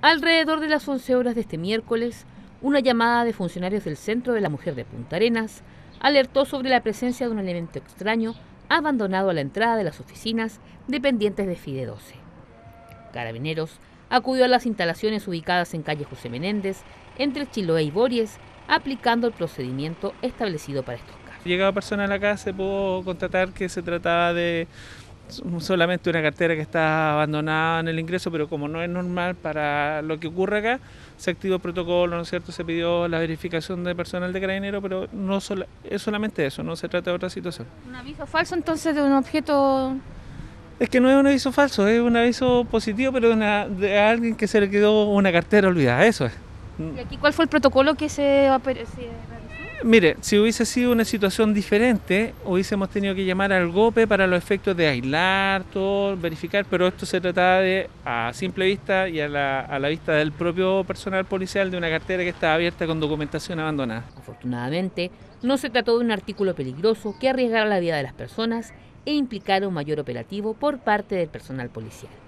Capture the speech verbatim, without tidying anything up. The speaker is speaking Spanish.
Alrededor de las once horas de este miércoles, una llamada de funcionarios del Centro de la Mujer de Punta Arenas alertó sobre la presencia de un elemento extraño abandonado a la entrada de las oficinas dependientes de FIDE doce. Carabineros acudió a las instalaciones ubicadas en calle José Menéndez, entre Chiloé y Bories, aplicando el procedimiento establecido para estos casos. Llegaba persona a la casa, se pudo constatar que se trataba de solamente una cartera que está abandonada en el ingreso, pero como no es normal para lo que ocurre acá, se activó el protocolo, ¿no es cierto? Se pidió la verificación de personal de Carabineros, pero no sola, es solamente eso, no se trata de otra situación. ¿Un aviso falso entonces de un objeto? Es que no es un aviso falso, es un aviso positivo, pero de, una, de alguien que se le quedó una cartera olvidada, eso es. ¿Y aquí cuál fue el protocolo que se, se realizó? Mire, si hubiese sido una situación diferente, hubiésemos tenido que llamar al GOPE para los efectos de aislar, todo, verificar, pero esto se trataba de, a simple vista y a la, a la vista del propio personal policial, de una cartera que estaba abierta con documentación abandonada. Afortunadamente, no se trató de un artículo peligroso que arriesgara la vida de las personas e implicara un mayor operativo por parte del personal policial.